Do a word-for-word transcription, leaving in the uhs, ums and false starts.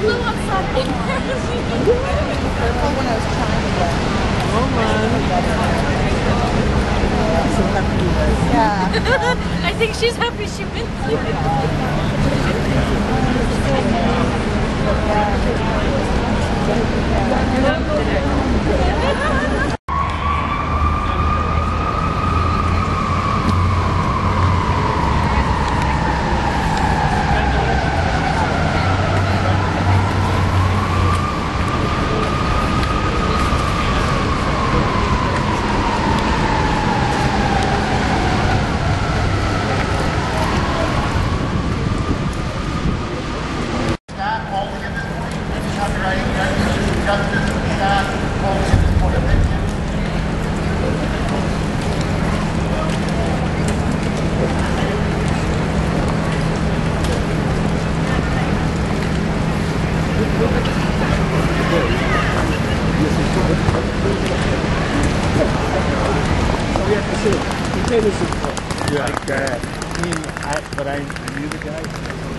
blew up something. When I was trying to get. Oh man. So happy he was. Yeah. I think she's happy she went through it. Yeah. Like, uh, me and I, but I knew the guy.